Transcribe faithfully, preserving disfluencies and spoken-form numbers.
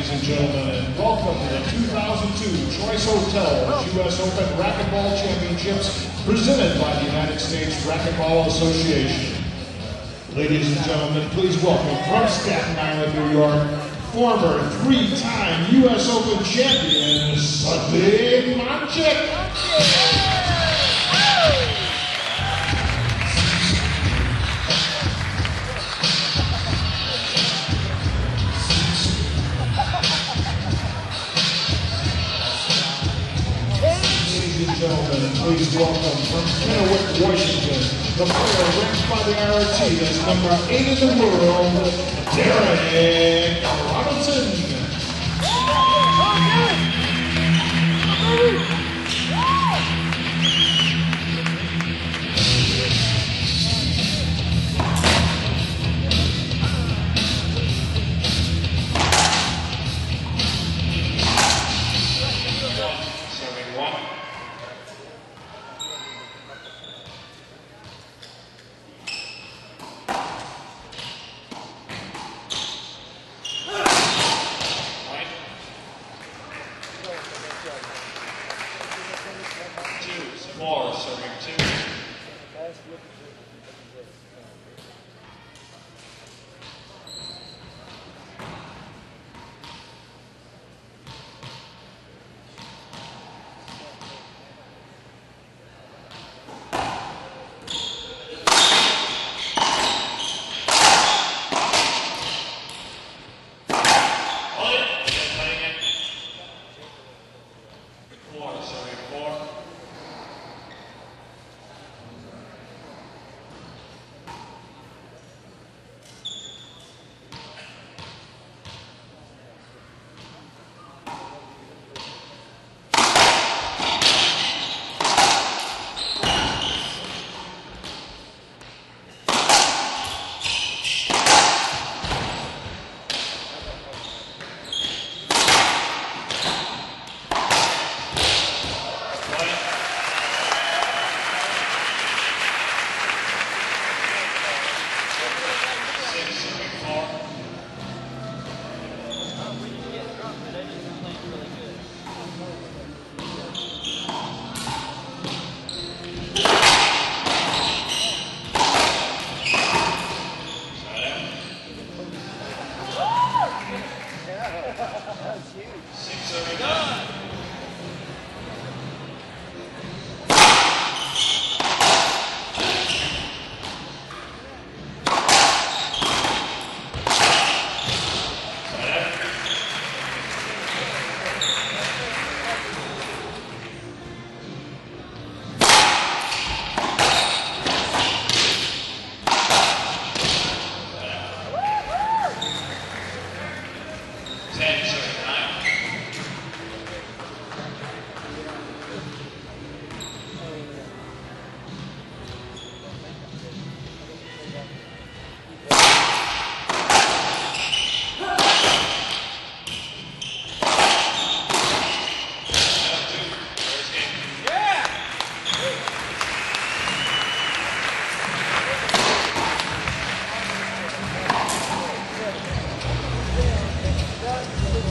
ladies and gentlemen, and welcome to the two thousand two Choice Hotels U S Open Racquetball Championships presented by the United States Racquetball Association. Ladies and gentlemen, please welcome from Staten Island, New York, former three-time U S Open champion, Sudsy Monchik. Gentlemen, please welcome from Kennewick, Washington, the player ranked by the R T as number eight in the world, Derek Robinson. Serving one. Four, serving two. Six over nine. Ten, seven, nine. Yeah!